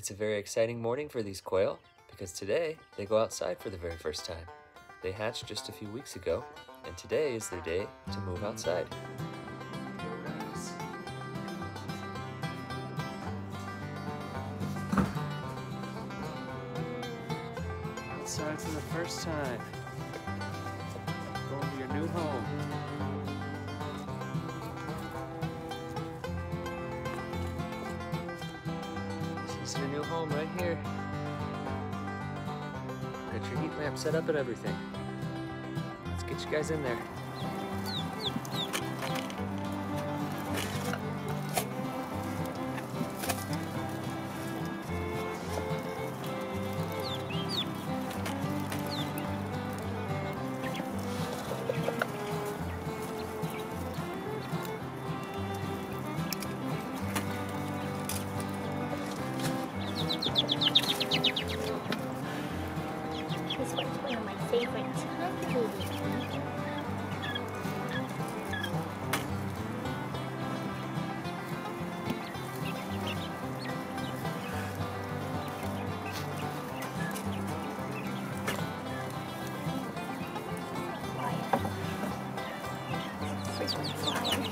It's a very exciting morning for these quail because today they go outside for the very first time. They hatched just a few weeks ago, and today is their day to move outside. Outside for the first time. Going to your new home. This is your new home right here. Got your heat lamp set up and everything. Let's get you guys in there. This one's one of my favorite countries. Frequent flyer.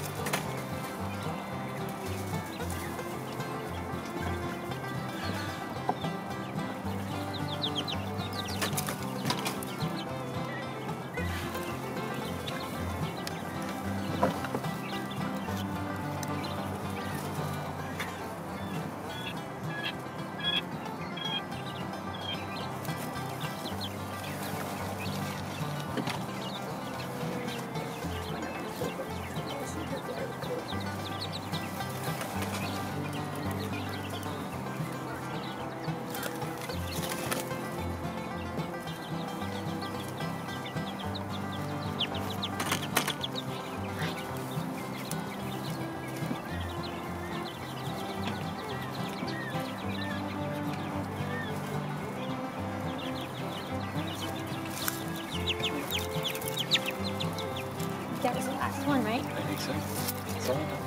That was the last one, right? I think so. That's all I know.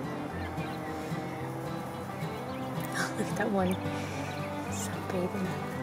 Look at that one sunbathing.